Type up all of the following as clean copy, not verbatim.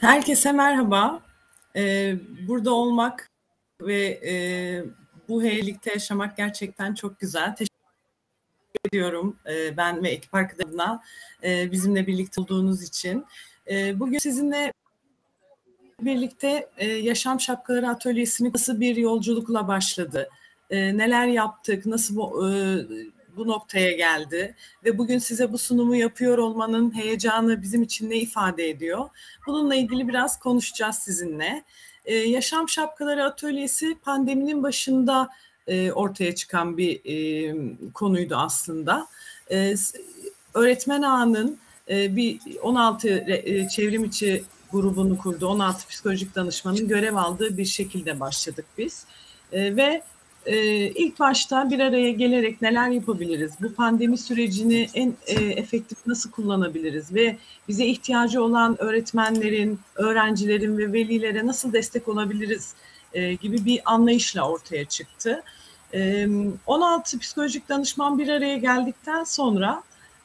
Herkese merhaba. Burada olmak ve bu birlikte yaşamak gerçekten çok güzel. Teşekkür ediyorum ben ve ekip arkadaşlarımla bizimle birlikte olduğunuz için. Bugün sizinle birlikte Yaşam Şapkaları Atölyesi'nin nasıl bir yolculukla başladı, neler yaptık, nasıl bu noktaya geldi ve bugün size bu sunumu yapıyor olmanın heyecanı bizim için ne ifade ediyor? Bununla ilgili biraz konuşacağız sizinle. Yaşam Şapkaları Atölyesi pandeminin başında ortaya çıkan bir konuydu aslında. Öğretmen ağının bir 16 çevrim içi grubunu kurdu. 16 psikolojik danışmanın görev aldığı bir şekilde başladık biz. Ve ilk başta bir araya gelerek neler yapabiliriz? Bu pandemi sürecini en efektif nasıl kullanabiliriz? Ve bize ihtiyacı olan öğretmenlerin, öğrencilerin ve velilere nasıl destek olabiliriz? Gibi bir anlayışla ortaya çıktı. 16 psikolojik danışman bir araya geldikten sonra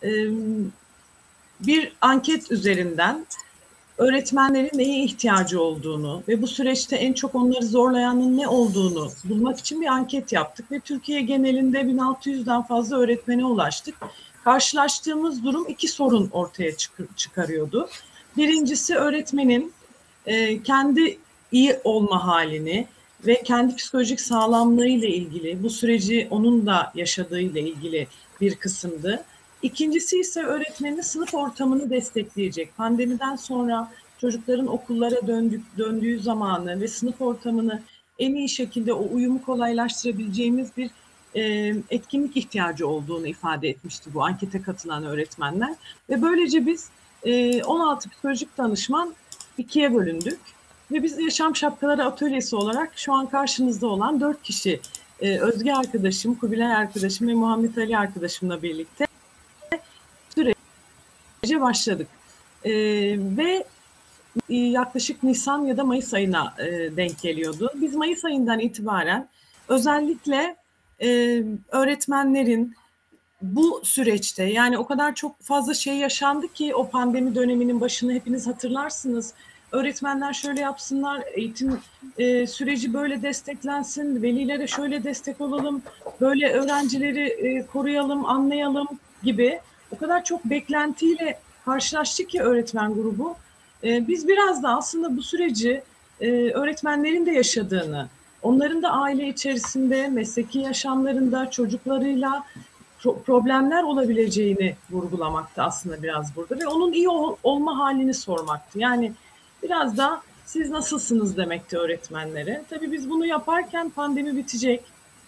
bir anket üzerinden öğretmenlerin neye ihtiyacı olduğunu ve bu süreçte en çok onları zorlayanın ne olduğunu bulmak için bir anket yaptık ve Türkiye genelinde 1600'den fazla öğretmene ulaştık. Karşılaştığımız durum iki sorun ortaya çıkarıyordu. Birincisi öğretmenin kendi iyi olma halini ve kendi psikolojik sağlamlığı ile ilgili, bu süreci onun da yaşadığıyla ilgili bir kısımdı. İkincisi ise öğretmenin sınıf ortamını destekleyecek. Pandemiden sonra çocukların okullara döndüğü zamanı ve sınıf ortamını en iyi şekilde o uyumu kolaylaştırabileceğimiz bir etkinlik ihtiyacı olduğunu ifade etmişti bu ankete katılan öğretmenler. Ve böylece biz 16 psikolojik danışman ikiye bölündük. Ve biz Yaşam Şapkaları Atölyesi olarak şu an karşınızda olan 4 kişi, Özge arkadaşım, Kubilay arkadaşım ve Muhammed Ali arkadaşımla birlikte sürece başladık. Ve yaklaşık Nisan ya da Mayıs ayına denk geliyordu. Biz Mayıs ayından itibaren özellikle öğretmenlerin bu süreçte, yani o kadar çok fazla şey yaşandı ki o pandemi döneminin başını hepiniz hatırlarsınız. Öğretmenler şöyle yapsınlar, eğitim süreci böyle desteklensin, velilere şöyle destek olalım, böyle öğrencileri koruyalım, anlayalım gibi o kadar çok beklentiyle karşılaştık ki öğretmen grubu. Biz biraz da aslında bu süreci öğretmenlerin de yaşadığını, onların da aile içerisinde, mesleki yaşamlarında, çocuklarıyla problemler olabileceğini vurgulamakta aslında biraz burada ve onun iyi olma halini sormaktı. Yani biraz da siz nasılsınız demekti öğretmenlere. Tabii biz bunu yaparken pandemi bitecek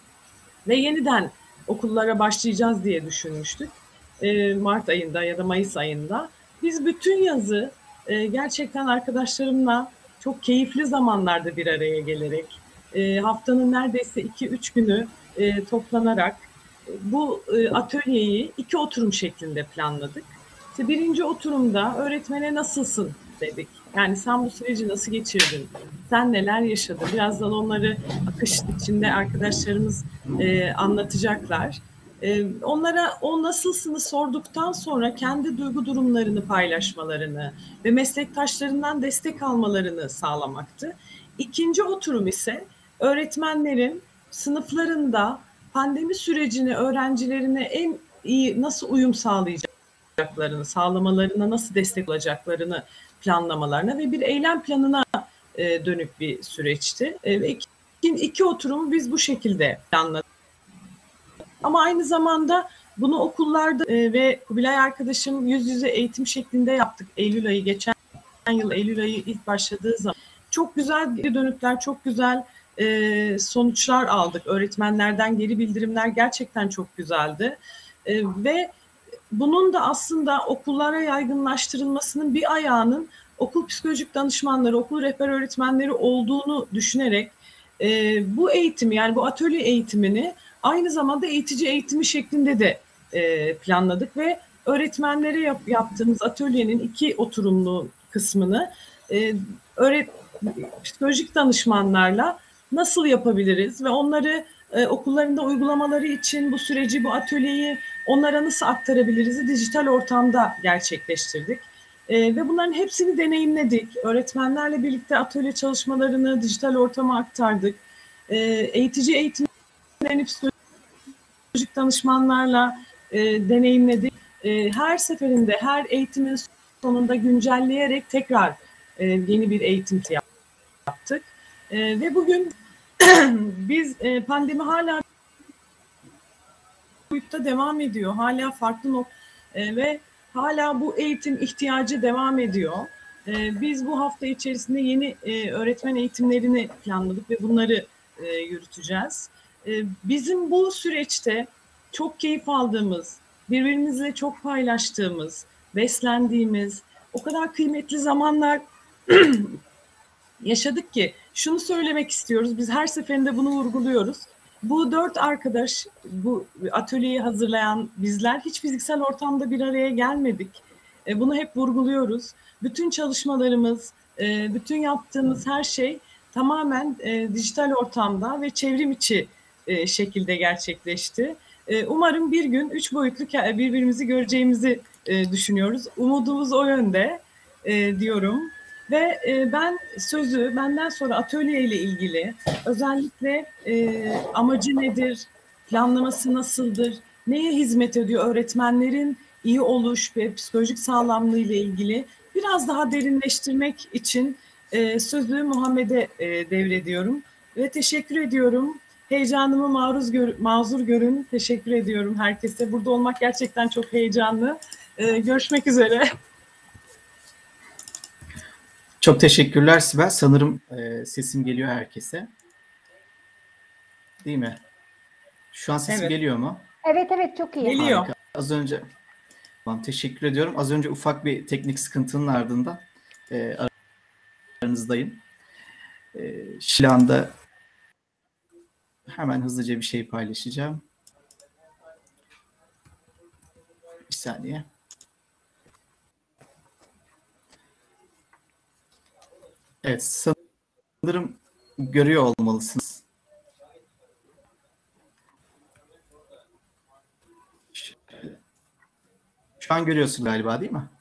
ve yeniden okullara başlayacağız diye düşünmüştük. Mart ayında ya da Mayıs ayında. Biz bütün yazı gerçekten arkadaşlarımla çok keyifli zamanlarda bir araya gelerek, haftanın neredeyse 2-3 günü toplanarak bu atölyeyi 2 oturum şeklinde planladık. İşte birinci oturumda öğretmene nasılsın dedik. Yani sen bu süreci nasıl geçirdin? Sen neler yaşadın? Birazdan onları akış içinde arkadaşlarımız anlatacaklar. Onlara o nasılsını sorduktan sonra kendi duygu durumlarını paylaşmalarını ve meslektaşlarından destek almalarını sağlamaktı. İkinci oturum ise öğretmenlerin sınıflarında pandemi sürecini öğrencilerine en iyi nasıl uyum sağlayacaklarını, sağlamalarına nasıl destek olacaklarını planlamalarına ve bir eylem planına dönük bir süreçti. İki oturumu biz bu şekilde planladık. Ama aynı zamanda bunu okullarda ve Kubilay arkadaşım yüz yüze eğitim şeklinde yaptık Eylül ayı, geçen yıl Eylül ayı ilk başladığı zaman. Çok güzel geri dönütler, çok güzel sonuçlar aldık. Öğretmenlerden geri bildirimler gerçekten çok güzeldi. Ve bunun da aslında okullara yaygınlaştırılmasının bir ayağının okul psikolojik danışmanları, okul rehber öğretmenleri olduğunu düşünerek bu eğitimi, yani bu atölye eğitimini aynı zamanda eğitici eğitimi şeklinde de planladık ve öğretmenlere yaptığımız atölyenin 2 oturumlu kısmını psikolojik danışmanlarla nasıl yapabiliriz ve onları okullarında uygulamaları için bu süreci, bu atölyeyi onlara nasıl aktarabiliriz dijital ortamda gerçekleştirdik. Ve bunların hepsini deneyimledik. Öğretmenlerle birlikte atölye çalışmalarını dijital ortama aktardık. Eğitici eğitimlerini psikolojik danışmanlarla deneyimledik. Her seferinde her eğitimin sonunda güncelleyerek tekrar yeni bir eğitim yaptık. Ve bugün biz pandemi hala boyutta devam ediyor. Hala farklı ve hala bu eğitim ihtiyacı devam ediyor. Biz bu hafta içerisinde yeni öğretmen eğitimlerini planladık ve bunları yürüteceğiz. Bizim bu süreçte çok keyif aldığımız, birbirimizle çok paylaştığımız, beslendiğimiz, o kadar kıymetli zamanlar yaşadık ki şunu söylemek istiyoruz. Biz her seferinde bunu vurguluyoruz. Bu 4 arkadaş, bu atölyeyi hazırlayan bizler hiç fiziksel ortamda bir araya gelmedik. Bunu hep vurguluyoruz. Bütün çalışmalarımız, bütün yaptığımız her şey tamamen dijital ortamda ve çevrim içi şekilde gerçekleşti. Umarım bir gün 3 boyutlu birbirimizi göreceğimizi düşünüyoruz. Umudumuz o yönde diyorum. Ve ben sözü benden sonra atölye ile ilgili özellikle amacı nedir, planlaması nasıldır, neye hizmet ediyor öğretmenlerin iyi oluş ve psikolojik sağlamlığı ile ilgili biraz daha derinleştirmek için sözü Muhammed'e devrediyorum. Ve teşekkür ediyorum. Heyecanımı mazur görün. Teşekkür ediyorum herkese. Burada olmak gerçekten çok heyecanlı. Görüşmek üzere. Çok teşekkürler Sibel. Sanırım sesim geliyor herkese. Değil mi? Şu an sesim geliyor mu? Evet çok iyi. Geliyor. Harika. Az önce tamam, teşekkür ediyorum. Az önce ufak bir teknik sıkıntının ardından aranızdayım. Şu anda hemen hızlıca bir şey paylaşacağım. Bir saniye. Evet, sanırım görüyor olmalısınız. Şu an görüyorsun galiba, değil mi?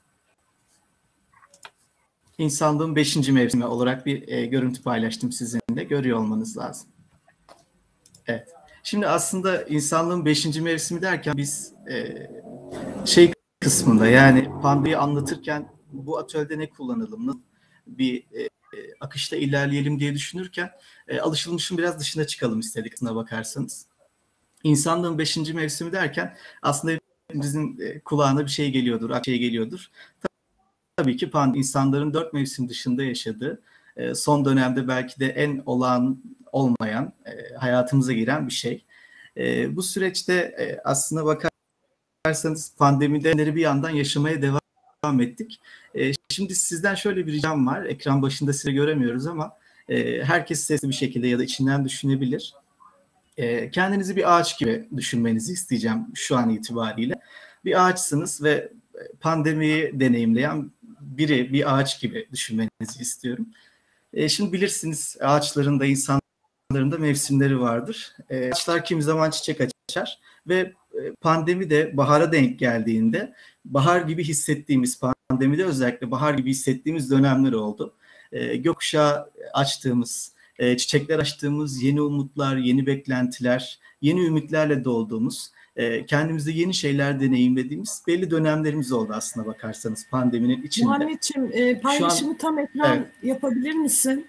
İnsanlığın 5. mevsimi olarak bir görüntü paylaştım sizinle. Görüyor olmanız lazım. Evet. Şimdi aslında insanlığın 5. mevsimi derken biz şey kısmında, yani pandemiyi anlatırken bu atölyede ne kullanalım, nasıl bir akışta ilerleyelim diye düşünürken alışılmışın biraz dışına çıkalım istedik aslına bakarsanız. İnsanlığın 5. mevsimi derken aslında bizim kulağına bir şey geliyordur. Tabii ki pandemi insanların 4 mevsim dışında yaşadığı, son dönemde belki de en olağan olmayan, hayatımıza giren bir şey. Bu süreçte aslına bakarsanız pandemide bir yandan yaşamaya devam ettik. Şimdi sizden şöyle bir ricam var. Ekran başında sizi göremiyoruz ama herkes sesli bir şekilde ya da içinden düşünebilir. Kendinizi bir ağaç gibi düşünmenizi isteyeceğim şu an itibariyle. Bir ağaçsınız ve pandemiyi deneyimleyen bir ağaç gibi düşünmenizi istiyorum. Şimdi bilirsiniz, ağaçların da insanların da mevsimleri vardır. Ağaçlar kimi zaman çiçek açar ve pandemi de bahara denk geldiğinde bahar gibi hissettiğimiz, pandemide özellikle bahar gibi hissettiğimiz dönemler oldu. Gökkuşağı açtığımız, çiçekler açtığımız, yeni umutlar, yeni beklentiler, yeni ümitlerle dolduğumuz, kendimizde yeni şeyler deneyimlediğimiz belli dönemlerimiz oldu aslına bakarsanız pandeminin içinde. Muhammedciğim, paylaşımı tam ekran yapabilir misin?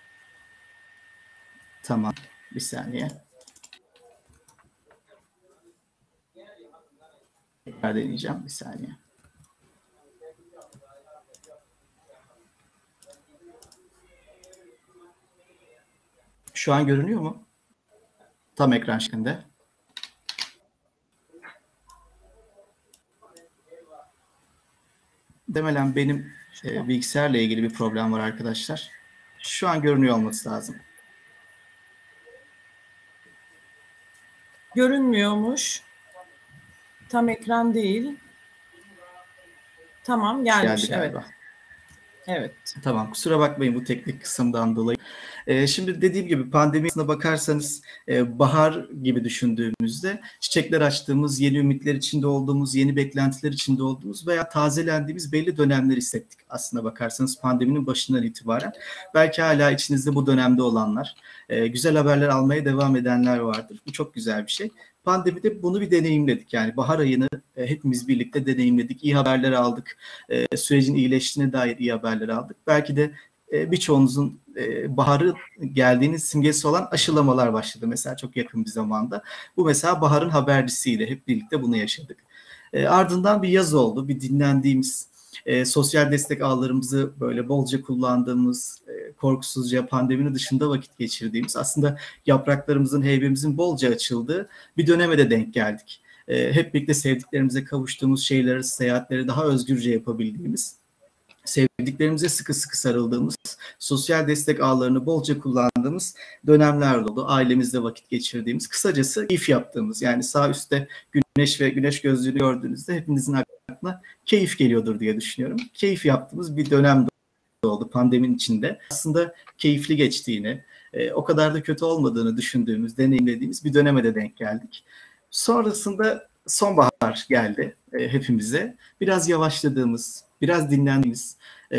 Tamam, bir saniye. Tekrar deneyeceğim, bir saniye. Şu an görünüyor mu? Tam ekran şeklinde. Demelen benim bilgisayarla ilgili bir problem var arkadaşlar. Şu an görünüyor olması lazım. Görünmüyormuş. Tam ekran değil. Tamam, geldi galiba. Evet. Tamam, kusura bakmayın bu teknik kısımdan dolayı. Şimdi dediğim gibi pandemisine bakarsanız bahar gibi düşündüğümüzde çiçekler açtığımız, yeni ümitler içinde olduğumuz, yeni beklentiler içinde olduğumuz veya tazelendiğimiz belli dönemler hissettik aslına bakarsanız pandeminin başından itibaren. Belki hala içinizde bu dönemde olanlar, güzel haberler almaya devam edenler vardır. Bu çok güzel bir şey. Pandemide bunu bir deneyimledik. Yani bahar ayını hepimiz birlikte deneyimledik. İyi haberler aldık. Sürecin iyileştiğine dair iyi haberler aldık. Belki de birçoğunuzun baharı geldiğinin simgesi olan aşılamalar başladı mesela çok yakın bir zamanda. Bu mesela baharın habercisiydi. Hep birlikte bunu yaşadık. Ardından bir yaz oldu. Bir dinlendiğimiz, sosyal destek ağlarımızı böyle bolca kullandığımız, korkusuzca pandeminin dışında vakit geçirdiğimiz, aslında yapraklarımızın, heybemizin bolca açıldığı bir döneme de denk geldik. Hep birlikte sevdiklerimize kavuştuğumuz şeyleri, seyahatleri daha özgürce yapabildiğimiz, sevdiklerimize sıkı sıkı sarıldığımız, sosyal destek ağlarını bolca kullandığımız dönemler oldu. Ailemizle vakit geçirdiğimiz, kısacası keyif yaptığımız, yani sağ üstte güneş ve güneş gözlüğünü gördüğünüzde hepinizin aklına keyif geliyordur diye düşünüyorum. Keyif yaptığımız bir dönem oldu pandeminin içinde. Aslında keyifli geçtiğini, o kadar da kötü olmadığını düşündüğümüz, deneyimlediğimiz bir döneme de denk geldik. Sonrasında sonbahar geldi hepimize. Biraz yavaşladığımız, biraz dinlendiğimiz,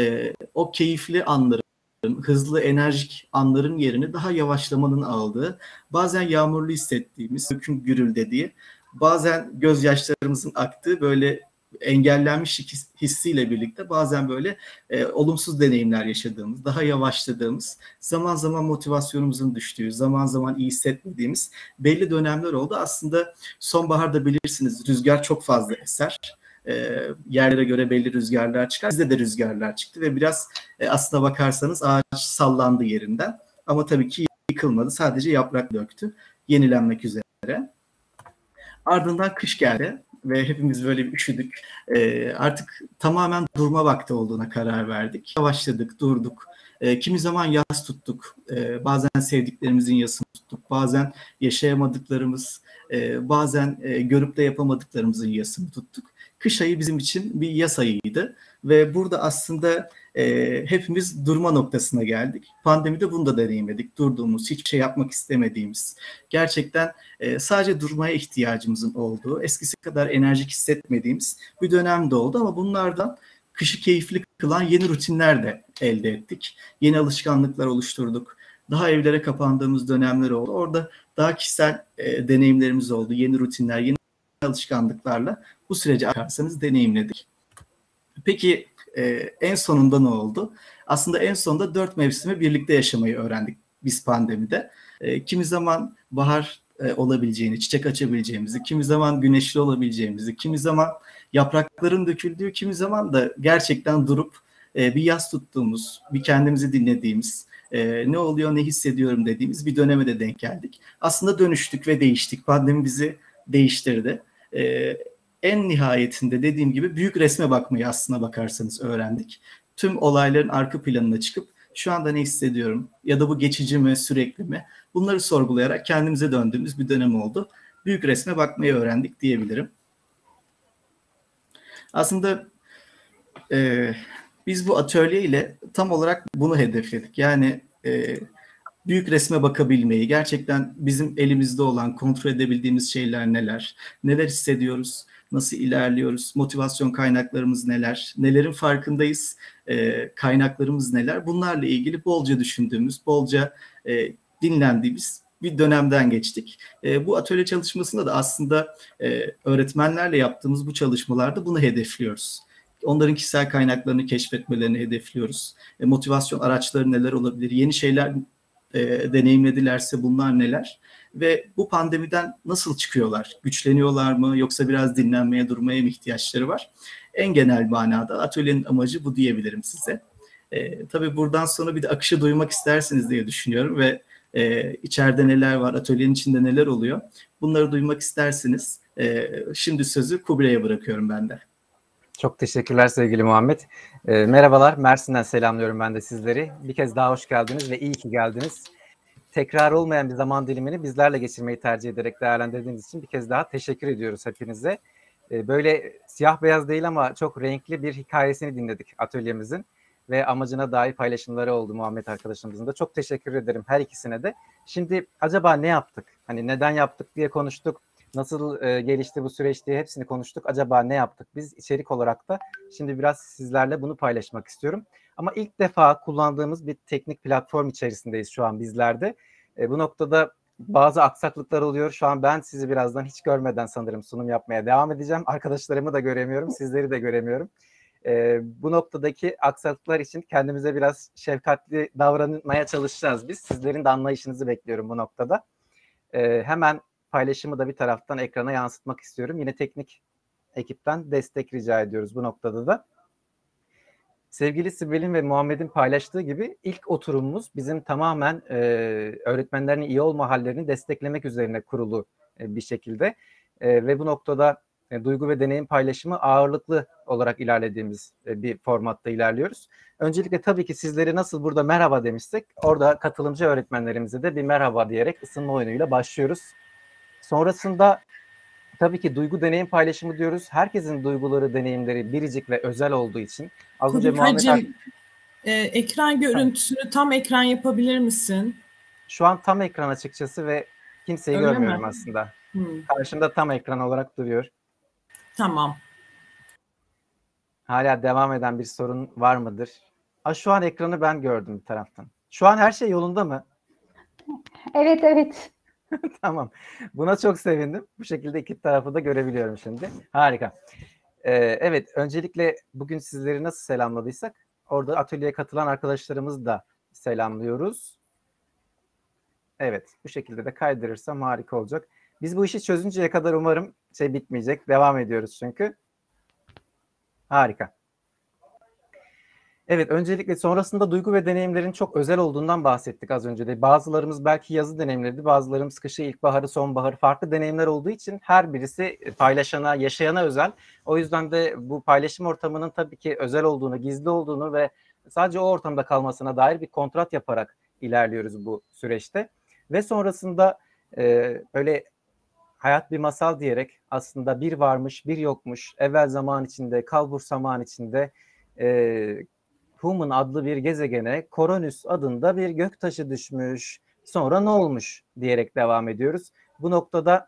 o keyifli anların, hızlı, enerjik anların yerini daha yavaşlamanın aldığı, bazen yağmurlu hissettiğimiz, hüküm gürüldediği, bazen gözyaşlarımızın aktığı böyle engellenmiş hissiyle birlikte bazen böyle olumsuz deneyimler yaşadığımız, daha yavaşladığımız, zaman zaman motivasyonumuzun düştüğü, zaman zaman iyi hissetmediğimiz belli dönemler oldu. Aslında sonbaharda bilirsiniz rüzgar çok fazla eser. Yerlere göre belli rüzgarlar çıkar. Bizde de rüzgarlar çıktı ve biraz aslına bakarsanız ağaç sallandı yerinden. Ama tabii ki yıkılmadı. Sadece yaprak döktü. Yenilenmek üzere. Ardından kış geldi ve hepimiz böyle bir üşüdük. Artık tamamen durma vakti olduğuna karar verdik. Yavaşladık, durduk. Kimi zaman yas tuttuk. Bazen sevdiklerimizin yasını tuttuk. Bazen yaşayamadıklarımız, bazen görüp de yapamadıklarımızın yasını tuttuk. Kış ayı bizim için bir yas ayıydı ve burada aslında hepimiz durma noktasına geldik. Pandemide bunu da deneyimledik. Durduğumuz, hiçbir şey yapmak istemediğimiz, gerçekten sadece durmaya ihtiyacımızın olduğu, eskisi kadar enerjik hissetmediğimiz bir dönemde oldu ama bunlardan kışı keyifli kılan yeni rutinler de elde ettik. Yeni alışkanlıklar oluşturduk. Daha evlere kapandığımız dönemler oldu. Orada daha kişisel deneyimlerimiz oldu. Yeni rutinler, yeni alışkanlıklarla bu süreci akarsanız deneyimledik. Peki en sonunda ne oldu? Aslında en sonunda 4 mevsimi birlikte yaşamayı öğrendik biz pandemide. Kimi zaman bahar olabileceğini, çiçek açabileceğimizi, kimi zaman güneşli olabileceğimizi, kimi zaman yaprakların döküldüğü, kimi zaman da gerçekten durup bir yas tuttuğumuz, bir kendimizi dinlediğimiz, ne oluyor, ne hissediyorum dediğimiz bir döneme de denk geldik. Aslında dönüştük ve değiştik. Pandemi bizi değiştirdi. En nihayetinde dediğim gibi büyük resme bakmayı aslına bakarsanız öğrendik. Tüm olayların arka planına çıkıp şu anda ne hissediyorum ya da bu geçici mi, sürekli mi? Bunları sorgulayarak kendimize döndüğümüz bir dönem oldu. Büyük resme bakmayı öğrendik diyebilirim. Aslında biz bu atölye ile tam olarak bunu hedefledik. Yani büyük resme bakabilmeyi, gerçekten bizim elimizde olan, kontrol edebildiğimiz şeyler neler, neler hissediyoruz, nasıl ilerliyoruz, motivasyon kaynaklarımız neler, nelerin farkındayız, kaynaklarımız neler, bunlarla ilgili bolca düşündüğümüz, bolca dinlendiğimiz bir dönemden geçtik. Bu atölye çalışmasında da aslında öğretmenlerle yaptığımız bu çalışmalarda bunu hedefliyoruz. Onların kişisel kaynaklarını keşfetmelerini hedefliyoruz. Motivasyon araçları neler olabilir, yeni şeyler deneyimledilerse bunlar neler ve bu pandemiden nasıl çıkıyorlar? Güçleniyorlar mı yoksa biraz dinlenmeye, durmaya mı ihtiyaçları var? En genel manada atölyenin amacı bu diyebilirim size. Tabii buradan sonra bir de akışı duymak istersiniz diye düşünüyorum ve içeride neler var, atölyenin içinde neler oluyor? Bunları duymak istersiniz. Şimdi sözü Kubilay'a bırakıyorum ben de. Çok teşekkürler sevgili Muhammed. Merhabalar, Mersin'den selamlıyorum ben de sizleri. Bir kez daha hoş geldiniz ve iyi ki geldiniz. Tekrar olmayan bir zaman dilimini bizlerle geçirmeyi tercih ederek değerlendirdiğiniz için bir kez daha teşekkür ediyoruz hepinize. Böyle siyah beyaz değil ama çok renkli bir hikayesini dinledik atölyemizin. ve amacına dair paylaşımları oldu Muhammed arkadaşımızın da. Çok teşekkür ederim her ikisine de. Şimdi acaba ne yaptık? Hani neden yaptık diye konuştuk. Nasıl gelişti bu süreç diye hepsini konuştuk. Acaba ne yaptık? Biz içerik olarak da şimdi biraz sizlerle bunu paylaşmak istiyorum. Ama ilk defa kullandığımız bir teknik platform içerisindeyiz şu an bizlerde. Bu noktada bazı aksaklıklar oluyor. Şu an ben sizi birazdan hiç görmeden sanırım sunum yapmaya devam edeceğim. Arkadaşlarımı da göremiyorum, sizleri de göremiyorum. Bu noktadaki aksaklıklar için kendimize biraz şefkatli davranmaya çalışacağız biz. Sizlerin de anlayışınızı bekliyorum bu noktada. Hemen paylaşımı da bir taraftan ekrana yansıtmak istiyorum. Yine teknik ekipten destek rica ediyoruz bu noktada da. Sevgili Sibel'in ve Muhammed'in paylaştığı gibi ilk oturumumuz bizim tamamen öğretmenlerin iyi olma hallerini desteklemek üzerine kurulu bir şekilde. Ve bu noktada duygu ve deneyim paylaşımı ağırlıklı olarak ilerlediğimiz bir formatta ilerliyoruz. Öncelikle tabii ki sizleri nasıl burada merhaba demiştik, orada katılımcı öğretmenlerimize de bir merhaba diyerek ısınma oyunuyla başlıyoruz. Sonrasında tabii ki duygu deneyim paylaşımı diyoruz. Herkesin duyguları, deneyimleri biricik ve özel olduğu için. Az önce Hacım, ekran görüntüsünü tam ekran yapabilir misin? Şu an tam ekran açıkçası ve kimseyi Öyle görmüyorum mi? aslında. Karşımda tam ekran olarak duruyor. Tamam. Hala devam eden bir sorun var mıdır? Şu an ekranı ben gördüm bir taraftan. Şu an her şey yolunda mı? Evet, evet. Tamam. Buna çok sevindim. Bu şekilde iki tarafı da görebiliyorum şimdi. Harika. Evet, öncelikle bugün sizleri nasıl selamladıysak orada atölyeye katılan arkadaşlarımızı da selamlıyoruz. Evet, bu şekilde de kaydırırsam harika olacak. Biz bu işi çözünceye kadar umarım bitmeyecek. Devam ediyoruz çünkü. Harika. Evet, öncelikle sonrasında duygu ve deneyimlerin çok özel olduğundan bahsettik az önce de. Bazılarımız belki yazı deneyimlerdi, bazılarımız kışı, ilkbaharı, sonbaharı, farklı deneyimler olduğu için her birisi paylaşana, yaşayana özel. O yüzden de bu paylaşım ortamının tabii ki özel olduğunu, gizli olduğunu ve sadece o ortamda kalmasına dair bir kontrat yaparak ilerliyoruz bu süreçte. Ve sonrasında öyle hayat bir masal diyerek aslında bir varmış, bir yokmuş, evvel zaman içinde, kalbur zaman içinde Human adlı bir gezegene Koronus adında bir göktaşı düşmüş. Sonra ne olmuş diyerek devam ediyoruz. Bu noktada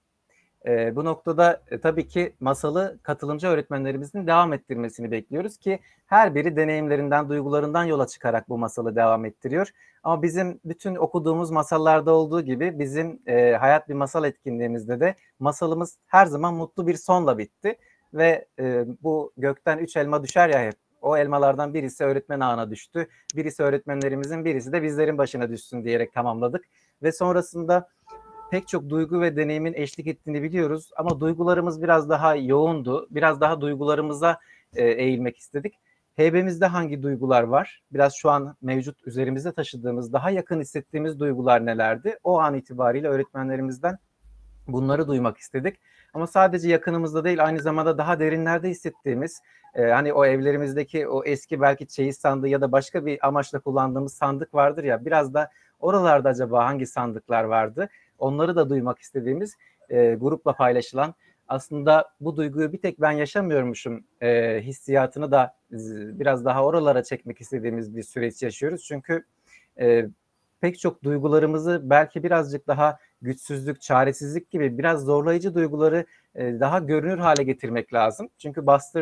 tabii ki masalı katılımcı öğretmenlerimizin devam ettirmesini bekliyoruz ki her biri deneyimlerinden, duygularından yola çıkarak bu masalı devam ettiriyor. Ama bizim bütün okuduğumuz masallarda olduğu gibi bizim Hayat Bir Masal etkinliğimizde de masalımız her zaman mutlu bir sonla bitti. Ve bu gökten 3 elma düşer ya hep. O elmalardan birisi öğretmen ağına düştü. Birisi öğretmenlerimizin, birisi de bizlerin başına düşsün diyerek tamamladık. Ve sonrasında pek çok duygu ve deneyimin eşlik ettiğini biliyoruz. Ama duygularımız biraz daha yoğundu. Biraz daha duygularımıza eğilmek istedik. Heybemizde hangi duygular var? Biraz şu an mevcut üzerimizde taşıdığımız, daha yakın hissettiğimiz duygular nelerdi? O an itibariyle öğretmenlerimizden bunları duymak istedik. Ama sadece yakınımızda değil, aynı zamanda daha derinlerde hissettiğimiz, hani o evlerimizdeki o eski belki çeyiz sandığı ya da başka bir amaçla kullandığımız sandık vardır ya, biraz da oralarda acaba hangi sandıklar vardı? Onları da duymak istediğimiz, grupla paylaşılan, aslında bu duyguyu bir tek ben yaşamıyormuşum hissiyatını da biraz daha oralara çekmek istediğimiz bir süreç yaşıyoruz. Çünkü pek çok duygularımızı belki birazcık daha güçsüzlük, çaresizlik gibi biraz zorlayıcı duyguları daha görünür hale getirmek lazım. Çünkü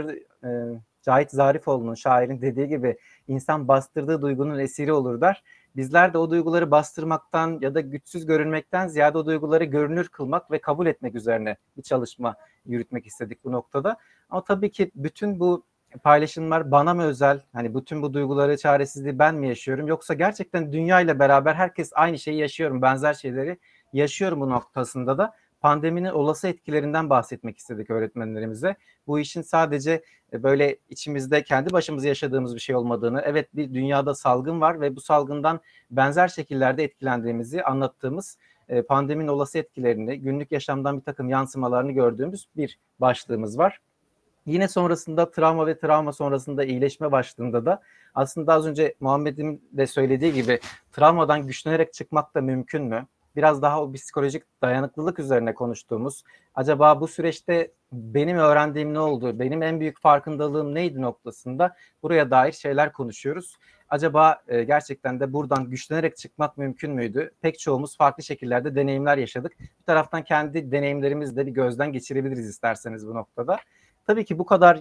Cahit Zarifoğlu'nun, şairin dediği gibi insan bastırdığı duygunun esiri olur der. Bizler de o duyguları bastırmaktan ya da güçsüz görünmekten ziyade o duyguları görünür kılmak ve kabul etmek üzerine bir çalışma yürütmek istedik bu noktada. Ama tabii ki bütün bu paylaşımlar bana mı özel? Hani bütün bu duyguları, çaresizliği ben mi yaşıyorum? Yoksa gerçekten dünya ile beraber herkes aynı şeyi yaşıyorum, benzer şeyleri yaşıyorum bu noktasında da pandeminin olası etkilerinden bahsetmek istedik öğretmenlerimize. Bu işin sadece böyle içimizde kendi başımıza yaşadığımız bir şey olmadığını, evet bir dünyada salgın var ve bu salgından benzer şekillerde etkilendiğimizi anlattığımız, pandeminin olası etkilerini, günlük yaşamdan bir takım yansımalarını gördüğümüz bir başlığımız var. Yine sonrasında travma ve travma sonrasında iyileşme başlığında da aslında az önce Muhammed'in de söylediği gibi travmadan güçlenerek çıkmak da mümkün mü? biraz daha o psikolojik dayanıklılık üzerine konuştuğumuz, acaba bu süreçte benim öğrendiğim ne oldu, benim en büyük farkındalığım neydi noktasında buraya dair şeyler konuşuyoruz. Acaba gerçekten de buradan güçlenerek çıkmak mümkün müydü? Pek çoğumuz farklı şekillerde deneyimler yaşadık. Bir taraftan kendi deneyimlerimizi de bir gözden geçirebiliriz isterseniz bu noktada. Tabii ki bu kadar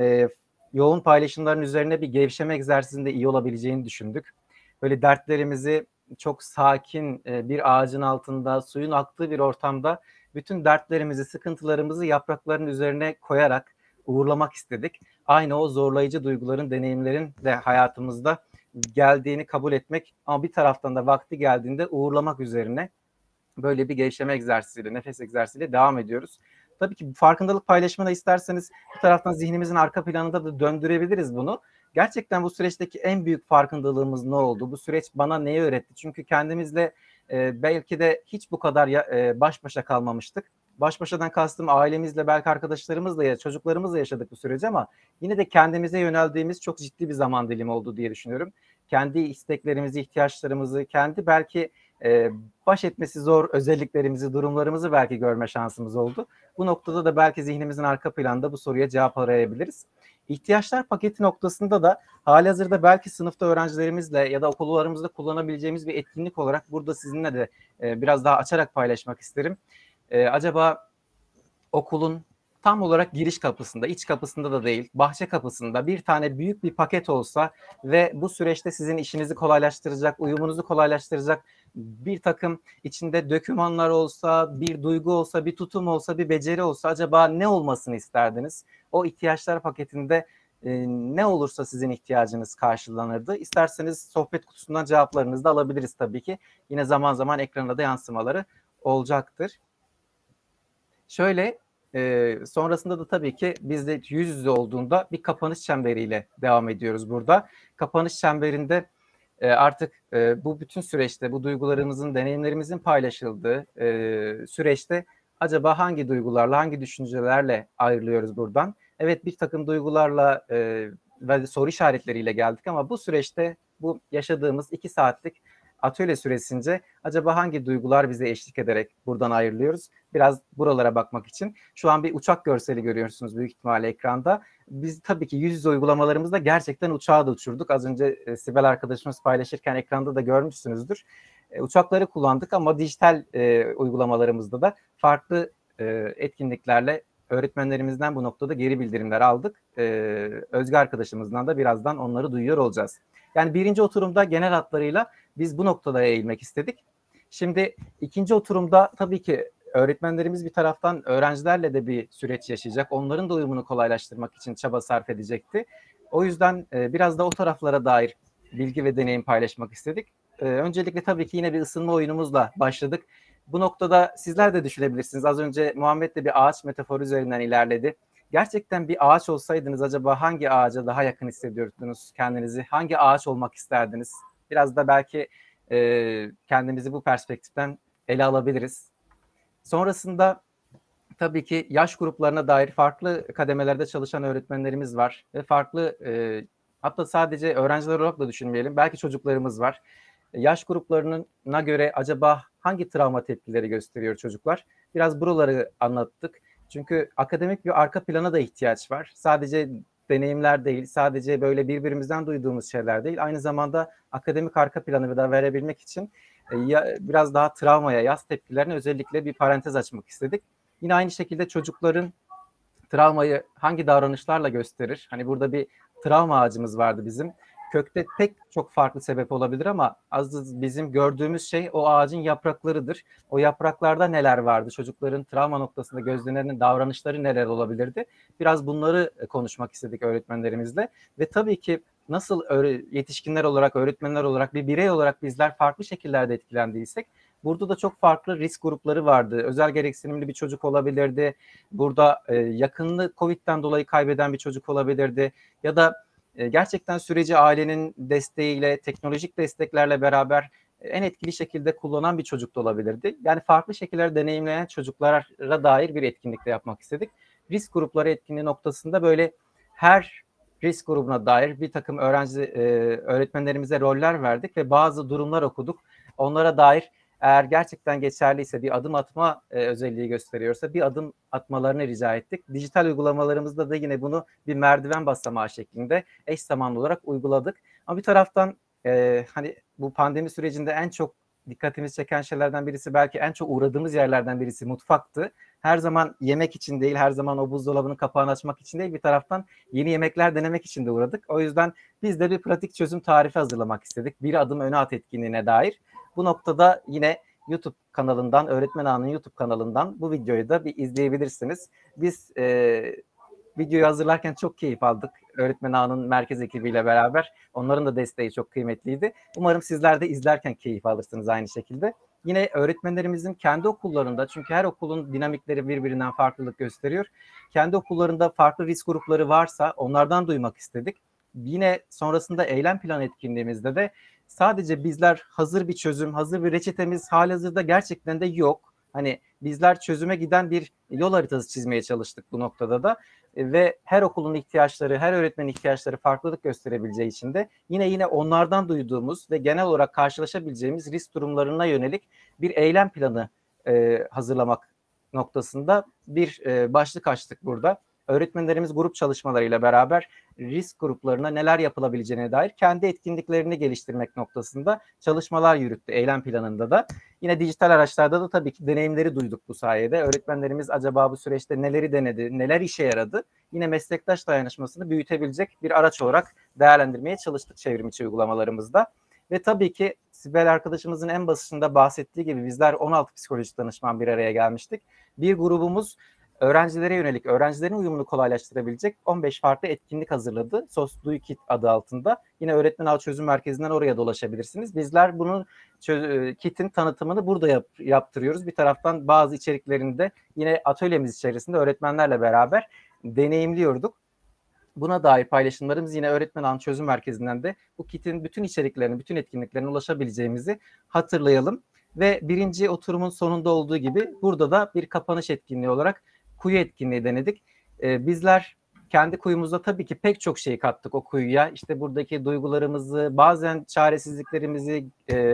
yoğun paylaşımların üzerine bir gevşeme egzersizinde iyi olabileceğini düşündük. Böyle dertlerimizi çok sakin bir ağacın altında, suyun aktığı bir ortamda bütün dertlerimizi, sıkıntılarımızı yaprakların üzerine koyarak uğurlamak istedik. Aynı o zorlayıcı duyguların, deneyimlerin de hayatımızda geldiğini kabul etmek ama bir taraftan da vakti geldiğinde uğurlamak üzerine böyle bir gevşeme egzersiziyle, nefes egzersiziyle devam ediyoruz. Tabii ki farkındalık paylaşımına isterseniz bu taraftan zihnimizin arka planında da döndürebiliriz bunu. Gerçekten bu süreçteki en büyük farkındalığımız ne oldu? Bu süreç bana neyi öğretti? Çünkü kendimizle belki de hiç bu kadar baş başa kalmamıştık. Baş başadan kastım ailemizle, belki arkadaşlarımızla, çocuklarımızla yaşadık bu süreci ama yine de kendimize yöneldiğimiz çok ciddi bir zaman dilimi oldu diye düşünüyorum. Kendi isteklerimizi, ihtiyaçlarımızı, kendi belki baş etmesi zor özelliklerimizi, durumlarımızı belki görme şansımız oldu. Bu noktada da belki zihnimizin arka planında bu soruya cevap arayabiliriz. İhtiyaçlar paketi noktasında da halihazırda belki sınıfta öğrencilerimizle ya da okullarımızda kullanabileceğimiz bir etkinlik olarak burada sizinle de biraz daha açarak paylaşmak isterim. Acaba okulun tam olarak giriş kapısında, iç kapısında da değil, bahçe kapısında bir tane büyük bir paket olsa ve bu süreçte sizin işinizi kolaylaştıracak, uyumunuzu kolaylaştıracak bir takım içinde dokümanlar olsa, bir duygu olsa, bir tutum olsa, bir beceri olsa acaba ne olmasını isterdiniz? O ihtiyaçlar paketinde ne olursa sizin ihtiyacınız karşılanırdı. İsterseniz sohbet kutusundan cevaplarınızı da alabiliriz tabii ki. Yine zaman zaman ekrana da yansımaları olacaktır. Şöyle sonrasında da tabii ki biz de yüz yüze olduğunda bir kapanış çemberiyle devam ediyoruz burada. Kapanış çemberinde artık bu bütün süreçte bu duygularımızın, deneyimlerimizin paylaşıldığı süreçte acaba hangi duygularla, hangi düşüncelerle ayrılıyoruz buradan? Evet, bir takım duygularla ve soru işaretleriyle geldik ama bu süreçte bu yaşadığımız 2 saatlik atölye süresince acaba hangi duygular bize eşlik ederek buradan ayrılıyoruz? Biraz buralara bakmak için. Şu an bir uçak görseli görüyorsunuz büyük ihtimalle ekranda. Biz tabii ki yüz yüze uygulamalarımızda gerçekten uçağı da uçurduk. Az önce Sibel arkadaşımız paylaşırken ekranda da görmüşsünüzdür. Uçakları kullandık ama dijital uygulamalarımızda da farklı etkinliklerle öğretmenlerimizden bu noktada geri bildirimler aldık. Özge arkadaşımızdan da birazdan onları duyuyor olacağız. Yani birinci oturumda genel hatlarıyla biz bu noktada eğilmek istedik. Şimdi ikinci oturumda tabii ki öğretmenlerimiz bir taraftan öğrencilerle de bir süreç yaşayacak. Onların da uyumunu kolaylaştırmak için çaba sarf edecekti. O yüzden biraz da o taraflara dair bilgi ve deneyim paylaşmak istedik. Öncelikle tabii ki yine bir ısınma oyunumuzla başladık. Bu noktada sizler de düşünebilirsiniz. Az önce Muhammed de bir ağaç metaforu üzerinden ilerledi. Gerçekten bir ağaç olsaydınız acaba hangi ağaca daha yakın hissediyordunuz kendinizi? Hangi ağaç olmak isterdiniz? Biraz da belki kendimizi bu perspektiften ele alabiliriz. Sonrasında tabii ki yaş gruplarına dair farklı kademelerde çalışan öğretmenlerimiz var ve farklı hatta sadece öğrenciler olarak da düşünmeyelim. Belki çocuklarımız var. Yaş gruplarına göre acaba hangi travma tepkileri gösteriyor çocuklar? Biraz buraları anlattık. Çünkü akademik bir arka plana da ihtiyaç var. Sadece deneyimler değil, sadece böyle birbirimizden duyduğumuz şeyler değil. Aynı zamanda akademik arka planı da verebilmek için biraz daha travmaya, yas tepkilerine özellikle bir parantez açmak istedik. Yine aynı şekilde çocukların travmayı hangi davranışlarla gösterir? Hani burada bir travma ağacımız vardı bizim. Kökte pek çok farklı sebep olabilir ama az bizim gördüğümüz şey o ağacın yapraklarıdır. O yapraklarda neler vardı? Çocukların travma noktasında gözlenen davranışları neler olabilirdi? Biraz bunları konuşmak istedik öğretmenlerimizle. Ve tabii ki nasıl yetişkinler olarak, öğretmenler olarak, bir birey olarak bizler farklı şekillerde etkilendiysek, burada da çok farklı risk grupları vardı. Özel gereksinimli bir çocuk olabilirdi. Burada yakınını COVID'den dolayı kaybeden bir çocuk olabilirdi. Ya da gerçekten süreci ailenin desteğiyle, teknolojik desteklerle beraber en etkili şekilde kullanan bir çocuk da olabilirdi. Yani farklı şekillerde deneyimleyen çocuklara dair bir etkinlik de yapmak istedik. Risk grupları etkinliği noktasında böyle her risk grubuna dair bir takım öğretmenlerimize roller verdik ve bazı durumlar okuduk. Onlara dair eğer gerçekten geçerliyse, bir adım atma özelliği gösteriyorsa bir adım atmalarını rica ettik. Dijital uygulamalarımızda da yine bunu bir merdiven basamağı şeklinde eş zamanlı olarak uyguladık. Ama bir taraftan hani bu pandemi sürecinde en çok dikkatimizi çeken şeylerden birisi, belki en çok uğradığımız yerlerden birisi mutfaktı. Her zaman yemek için değil, her zaman o buzdolabının kapağını açmak için değil, bir taraftan yeni yemekler denemek için de uğradık. O yüzden biz de bir pratik çözüm tarifi hazırlamak istedik. Bir adım öne at etkinliğine dair. Bu noktada yine YouTube kanalından, Öğretmen Ağı'nın YouTube kanalından bu videoyu da bir izleyebilirsiniz. Biz videoyu hazırlarken çok keyif aldık. Öğretmen Ağı'nın merkez ekibiyle beraber. Onların da desteği çok kıymetliydi. Umarım sizler de izlerken keyif alırsınız aynı şekilde. Yine öğretmenlerimizin kendi okullarında, çünkü her okulun dinamikleri birbirinden farklılık gösteriyor. Kendi okullarında farklı risk grupları varsa onlardan duymak istedik. Yine sonrasında eylem planı etkinliğimizde de sadece bizler hazır bir çözüm, hazır bir reçetemiz halihazırda gerçekten de yok. Hani bizler çözüme giden bir yol haritası çizmeye çalıştık bu noktada da. Ve her okulun ihtiyaçları, her öğretmenin ihtiyaçları farklılık gösterebileceği için de yine onlardan duyduğumuz ve genel olarak karşılaşabileceğimiz risk durumlarına yönelik bir eylem planı hazırlamak noktasında bir başlık açtık burada. Öğretmenlerimiz grup çalışmalarıyla beraber risk gruplarına neler yapılabileceğine dair kendi etkinliklerini geliştirmek noktasında çalışmalar yürüttü eylem planında da. Yine dijital araçlarda da tabii ki deneyimleri duyduk bu sayede. Öğretmenlerimiz acaba bu süreçte neleri denedi, neler işe yaradı? Yine meslektaş dayanışmasını büyütebilecek bir araç olarak değerlendirmeye çalıştık çevrimiçi uygulamalarımızda. Ve tabii ki Sibel arkadaşımızın en başında bahsettiği gibi bizler 16 psikolojik danışman bir araya gelmiştik. Bir grubumuz öğrencilere yönelik, öğrencilerin uyumunu kolaylaştırabilecek 15 farklı etkinlik hazırladı. SOS-DUI-KIT adı altında. Yine Öğretmen Ağı Çözüm Merkezi'nden oraya dolaşabilirsiniz. Bizler bunun KIT'in tanıtımını burada yaptırıyoruz. Bir taraftan bazı içeriklerini de yine atölyemiz içerisinde öğretmenlerle beraber deneyimliyorduk. Buna dair paylaşımlarımız yine Öğretmen Ağı Çözüm Merkezi'nden de bu KIT'in bütün içeriklerine, bütün etkinliklerine ulaşabileceğimizi hatırlayalım. Ve birinci oturumun sonunda olduğu gibi burada da bir kapanış etkinliği olarak kuyu etkinliği denedik. Bizler kendi kuyumuzda tabii ki pek çok şey kattık o kuyuya. İşte buradaki duygularımızı, bazen çaresizliklerimizi,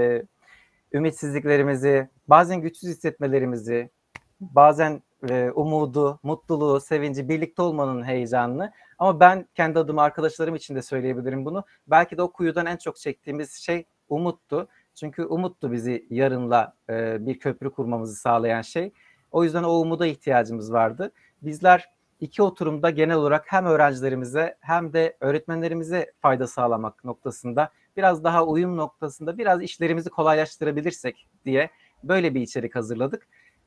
ümitsizliklerimizi, bazen güçsüz hissetmelerimizi, bazen umudu, mutluluğu, sevinci, birlikte olmanın heyecanını. Ama ben kendi adıma, arkadaşlarım için de söyleyebilirim bunu. Belki de o kuyudan en çok çektiğimiz şey umuttu. Çünkü umuttu bizi yarınla bir köprü kurmamızı sağlayan şey. O yüzden o umuda ihtiyacımız vardı. Bizler iki oturumda genel olarak hem öğrencilerimize hem de öğretmenlerimize fayda sağlamak noktasında, biraz daha uyum noktasında biraz işlerimizi kolaylaştırabilirsek diye böyle bir içerik hazırladık.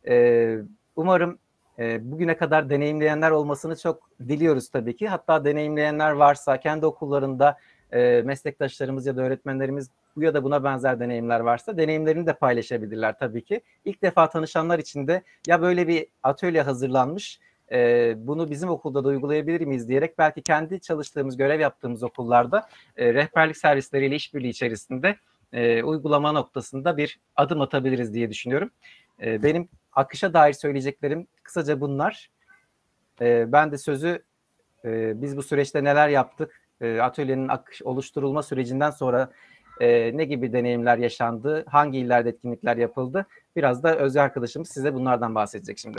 Umarım bugüne kadar deneyimleyenler olmasını çok diliyoruz tabii ki. Hatta deneyimleyenler varsa kendi okullarında meslektaşlarımız ya da öğretmenlerimiz bu ya da buna benzer deneyimler varsa deneyimlerini de paylaşabilirler tabii ki. İlk defa tanışanlar için de ya böyle bir atölye hazırlanmış, bunu bizim okulda da uygulayabilir miyiz diyerek belki kendi çalıştığımız, görev yaptığımız okullarda rehberlik servisleriyle işbirliği içerisinde uygulama noktasında bir adım atabiliriz diye düşünüyorum. Benim akışa dair söyleyeceklerim kısaca bunlar. Ben de sözü biz bu süreçte neler yaptık, atölyenin oluşturulma sürecinden sonra ne gibi deneyimler yaşandı, hangi illerde etkinlikler yapıldı, biraz da Özge arkadaşımız size bunlardan bahsedecek şimdi.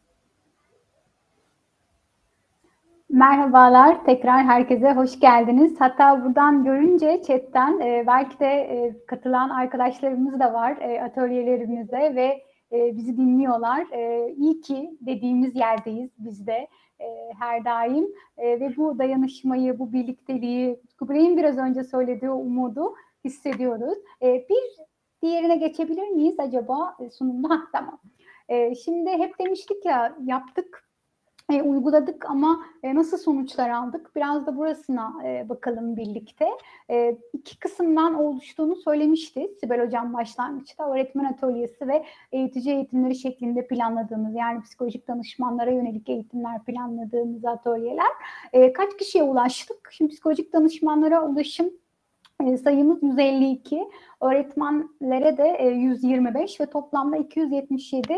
Merhabalar, tekrar herkese hoş geldiniz. Hatta buradan görünce chatten belki de katılan arkadaşlarımız da var atölyelerimize ve bizi dinliyorlar. İyi ki dediğimiz yerdeyiz biz de her daim ve bu dayanışmayı, bu birlikteliği, Kubray'ın biraz önce söylediği umudu hissediyoruz. Bir diğerine geçebilir miyiz acaba sunumda? Tamam. Şimdi hep demiştik ya, yaptık, uyguladık ama nasıl sonuçlar aldık? Biraz da burasına bakalım birlikte. İki kısımdan oluştuğunu söylemişti Sibel Hocam başlangıçta. Öğretmen atölyesi ve eğitici eğitimleri şeklinde planladığımız, yani psikolojik danışmanlara yönelik eğitimler planladığımız atölyeler. Kaç kişiye ulaştık? Şimdi psikolojik danışmanlara ulaşım sayımız 152, öğretmenlere de 125 ve toplamda 277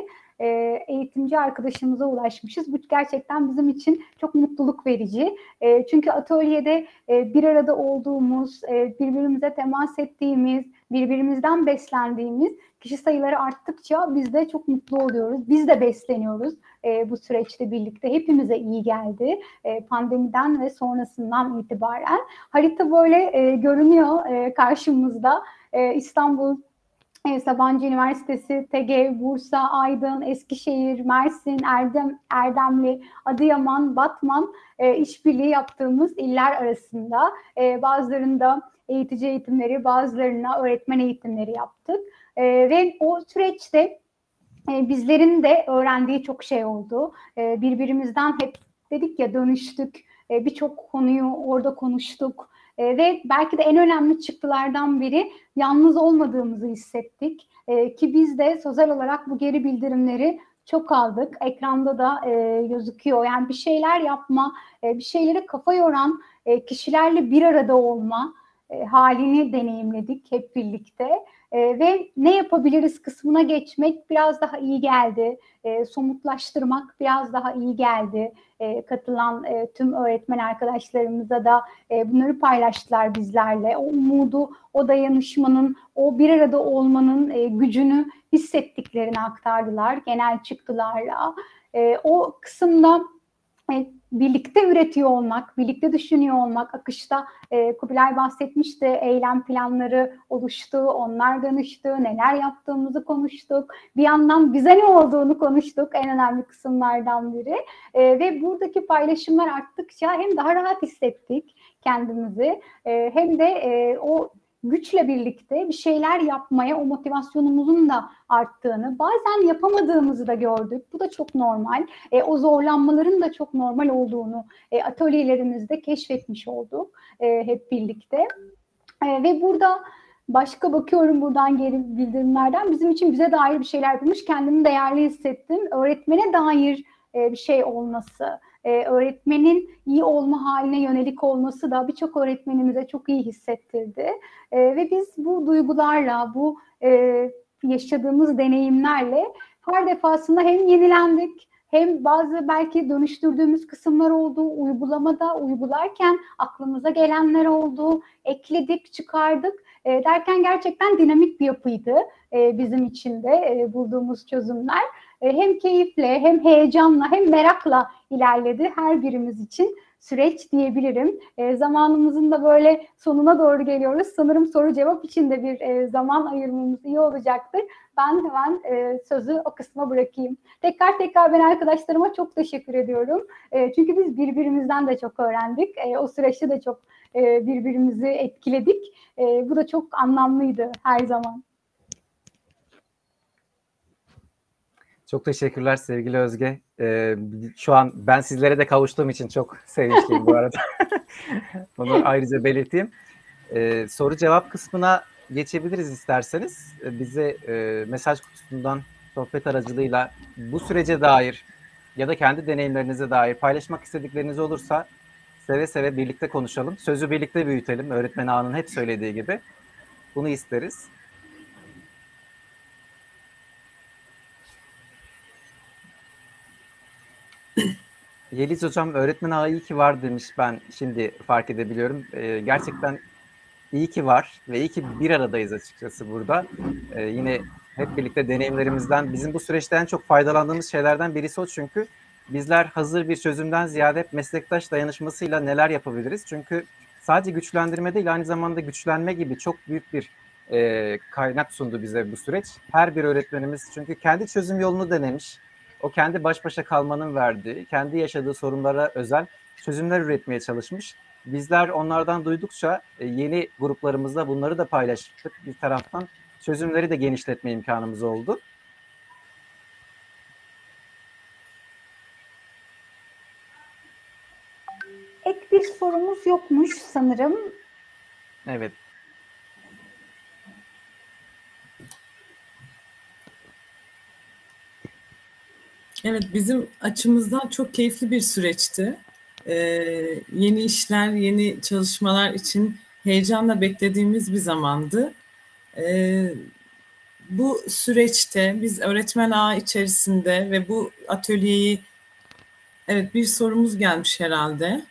eğitimci arkadaşımıza ulaşmışız. Bu gerçekten bizim için çok mutluluk verici. Çünkü atölyede bir arada olduğumuz, birbirimize temas ettiğimiz, birbirimizden beslendiğimiz kişi sayıları arttıkça biz de çok mutlu oluyoruz. Biz de besleniyoruz bu süreçte birlikte. Hepimize iyi geldi pandemiden ve sonrasından itibaren. Harita böyle görünüyor karşımızda. İstanbul, Sabancı Üniversitesi, TGV, Bursa, Aydın, Eskişehir, Mersin, Erdemli, Adıyaman, Batman işbirliği yaptığımız iller arasında. Bazılarında eğitici eğitimleri, bazılarına öğretmen eğitimleri yaptık. Ve o süreçte bizlerin de öğrendiği çok şey oldu. Birbirimizden hep dedik ya dönüştük. Birçok konuyu orada konuştuk. Ve belki de en önemli çıktılardan biri yalnız olmadığımızı hissettik. Ki biz de sözel olarak bu geri bildirimleri çok aldık. Ekranda da gözüküyor. Yani bir şeyler yapma, bir şeylere kafa yoran kişilerle bir arada olma halini deneyimledik hep birlikte. Ve ne yapabiliriz kısmına geçmek biraz daha iyi geldi. Somutlaştırmak biraz daha iyi geldi. Katılan tüm öğretmen arkadaşlarımıza da bunları paylaştılar bizlerle. O umudu, o dayanışmanın, o bir arada olmanın gücünü hissettiklerini aktardılar genel çıktılarla. O kısımda birlikte üretiyor olmak, birlikte düşünüyor olmak, akışta Kubilay bahsetmişti, eylem planları oluştu, onlar danıştı, neler yaptığımızı konuştuk. Bir yandan bize ne olduğunu konuştuk, en önemli kısımlardan biri. Ve buradaki paylaşımlar arttıkça hem daha rahat hissettik kendimizi, hem de o güçle birlikte bir şeyler yapmaya o motivasyonumuzun da arttığını, bazen yapamadığımızı da gördük. Bu da çok normal. O zorlanmaların da çok normal olduğunu atölyelerimizde keşfetmiş olduk hep birlikte. Ve burada başka bakıyorum buradan geri bildirimlerden. Bizim için bize dair bir şeyler yapılmış. Kendimi değerli hissettim. Öğretmene dair bir şey olması, öğretmenin iyi olma haline yönelik olması da birçok öğretmenimize çok iyi hissettirdi. Ve biz bu duygularla, bu yaşadığımız deneyimlerle her defasında hem yenilendik, hem bazı belki dönüştürdüğümüz kısımlar oldu, uygularken aklımıza gelenler oldu, ekledik, çıkardık derken gerçekten dinamik bir yapıydı bizim için de bulduğumuz çözümler. Hem keyifle, hem heyecanla, hem merakla ilerledi her birimiz için süreç diyebilirim. Zamanımızın da böyle sonuna doğru geliyoruz. Sanırım soru cevap için de bir zaman ayırmamız iyi olacaktır. Ben hemen sözü o kısma bırakayım. Tekrar ben arkadaşlarıma çok teşekkür ediyorum. Çünkü biz birbirimizden de çok öğrendik. O süreçte de çok birbirimizi etkiledik. Bu da çok anlamlıydı her zaman. Çok teşekkürler sevgili Özge. Şu an ben sizlere de kavuştuğum için çok sevinçliyim bu arada. Bunu ayrıca belirteyim. Soru cevap kısmına geçebiliriz isterseniz. Bize mesaj kutusundan sohbet aracılığıyla bu sürece dair ya da kendi deneyimlerinize dair paylaşmak istedikleriniz olursa seve seve birlikte konuşalım. Sözü birlikte büyütelim. Öğretmen Ağa'nın hep söylediği gibi. Bunu isteriz. Yeliz Hocam öğretmen ağı iyi ki var demiş, ben şimdi fark edebiliyorum. Gerçekten iyi ki var ve iyi ki bir aradayız açıkçası burada. Yine hep birlikte deneyimlerimizden, bizim bu süreçte en çok faydalandığımız şeylerden birisi o, çünkü bizler hazır bir çözümden ziyade hep meslektaş dayanışmasıyla neler yapabiliriz? Çünkü sadece güçlendirme değil, aynı zamanda güçlenme gibi çok büyük bir kaynak sundu bize bu süreç. Her bir öğretmenimiz çünkü kendi çözüm yolunu denemiş. O kendi baş başa kalmanın verdiği, kendi yaşadığı sorunlara özel çözümler üretmeye çalışmış. Bizler onlardan duydukça yeni gruplarımızda bunları da paylaştık. Bir taraftan çözümleri de genişletme imkanımız oldu. Ek bir sorumuz yokmuş sanırım. Evet. Evet, bizim açımızdan çok keyifli bir süreçti. Yeni işler, yeni çalışmalar için heyecanla beklediğimiz bir zamandı. bu süreçte biz öğretmen ağı içerisinde ve bu atölyeyi, evet, bir sorumuz gelmiş herhalde.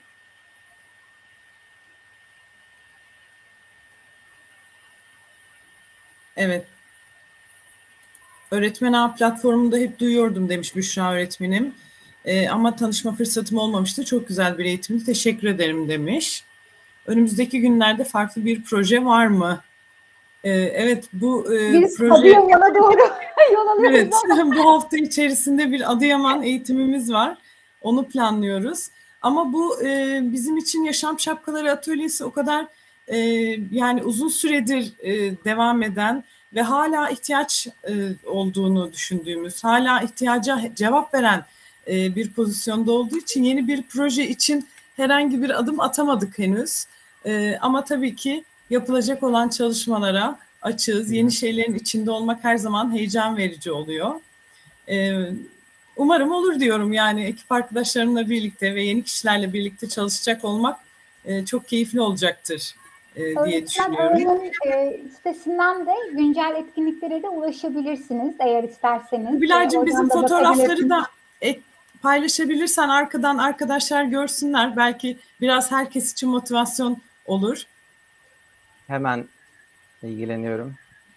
Evet. Öğretmen Ağı platformunda hep duyuyordum demiş Büşra öğretmenim. Ama tanışma fırsatım olmamıştı. Çok güzel bir eğitimdi. Teşekkür ederim demiş. Önümüzdeki günlerde farklı bir proje var mı? Evet, bu Biz proje... Adıyaman'a doğru yol alıyoruz. Evet, bu hafta içerisinde bir Adıyaman eğitimimiz var. Onu planlıyoruz. Ama bu bizim için Yaşam Şapkaları Atölyesi o kadar yani uzun süredir devam eden ve hala ihtiyaç olduğunu düşündüğümüz, hala ihtiyaca cevap veren bir pozisyonda olduğu için yeni bir proje için herhangi bir adım atamadık henüz. Ama tabii ki yapılacak olan çalışmalara açığız. Yeni şeylerin içinde olmak her zaman heyecan verici oluyor. Umarım olur diyorum, yani ekip arkadaşlarımla birlikte ve yeni kişilerle birlikte çalışacak olmak çok keyifli olacaktır diye Öğretmen düşünüyorum. Ağı'nın sitesinden de güncel etkinliklere de ulaşabilirsiniz eğer isterseniz. Bilal'cim, bizim Oradan da fotoğrafları da bakabilirsiniz. paylaşabilirsen arkadan arkadaşlar görsünler. Belki biraz herkes için motivasyon olur. Hemen ilgileniyorum.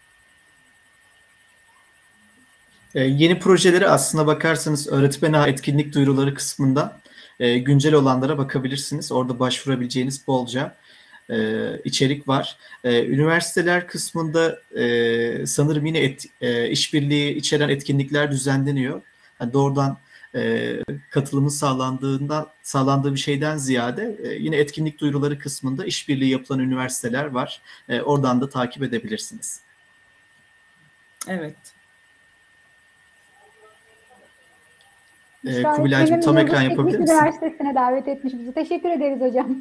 Yeni projeleri aslına bakarsanız öğretmen ağı etkinlik duyuruları kısmında güncel olanlara bakabilirsiniz. Orada başvurabileceğiniz bolca içerik var. Üniversiteler kısmında sanırım yine işbirliği içeren etkinlikler düzenleniyor. Yani doğrudan katılımın sağlandığı bir şeyden ziyade yine etkinlik duyuruları kısmında işbirliği yapılan üniversiteler var. Oradan da takip edebilirsiniz. Evet. Kubilay'cığım, tam ekran yapabilir misin? Üniversitesi'ne davet etmiş bizi. Teşekkür ederiz hocam.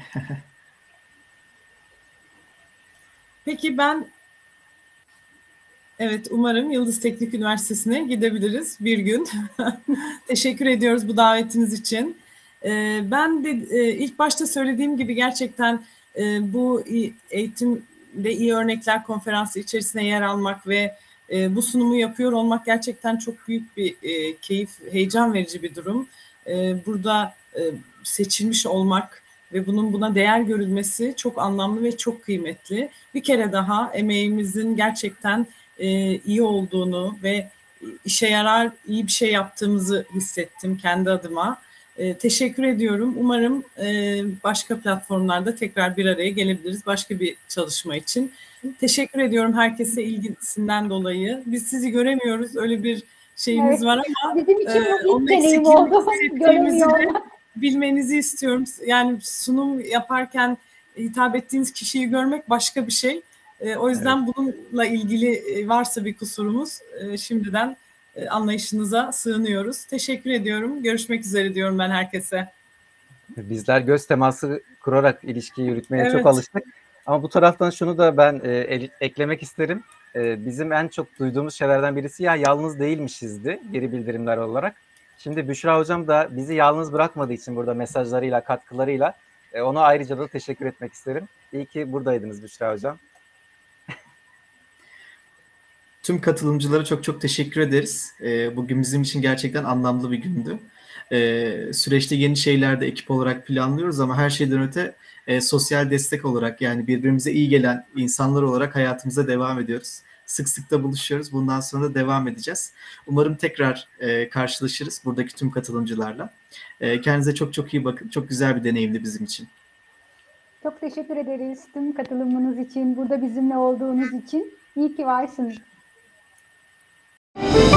Peki evet, umarım Yıldız Teknik Üniversitesi'ne gidebiliriz bir gün. Teşekkür ediyoruz bu davetiniz için. Ben de ilk başta söylediğim gibi gerçekten bu eğitimde iyi örnekler konferansı içerisine yer almak ve bu sunumu yapıyor olmak gerçekten çok büyük bir keyif, heyecan verici bir durum. Burada seçilmiş olmak ve buna değer görülmesi çok anlamlı ve çok kıymetli. Bir kere daha emeğimizin gerçekten iyi olduğunu ve işe yarar, iyi bir şey yaptığımızı hissettim kendi adıma. Teşekkür ediyorum. Umarım başka platformlarda tekrar bir araya gelebiliriz başka bir çalışma için. Teşekkür ediyorum herkese ilgisinden dolayı. Biz sizi göremiyoruz, öyle bir şeyimiz Evet, var ama bizim için bu onun ilk deneyim eksikliğini oldu. hissettiğimizi de Göremiyorum. bilmenizi istiyorum. Yani sunum yaparken hitap ettiğiniz kişiyi görmek başka bir şey. O yüzden evet, bununla ilgili varsa bir kusurumuz şimdiden anlayışınıza sığınıyoruz. Teşekkür ediyorum. Görüşmek üzere diyorum ben herkese. Bizler göz teması kurarak ilişki yürütmeye çok Evet. alıştık. Ama bu taraftan şunu da ben eklemek isterim. Bizim en çok duyduğumuz şeylerden birisi ya yalnız değilmişizdi geri bildirimler olarak. Şimdi Büşra Hocam da bizi yalnız bırakmadığı için burada mesajlarıyla, katkılarıyla ona ayrıca da teşekkür etmek isterim. İyi ki buradaydınız Büşra Hocam. Tüm katılımcılara çok çok teşekkür ederiz. Bugün bizim için gerçekten anlamlı bir gündü. Süreçte yeni şeyler de ekip olarak planlıyoruz ama her şeyden öte sosyal destek olarak, yani birbirimize iyi gelen insanlar olarak hayatımıza devam ediyoruz. Sık sık da buluşuyoruz. Bundan sonra da devam edeceğiz. Umarım tekrar karşılaşırız buradaki tüm katılımcılarla. Kendinize çok çok iyi bakın. Çok güzel bir deneyimdi bizim için. Çok teşekkür ederiz tüm katılımınız için, burada bizimle olduğunuz için. İyi ki varsınız.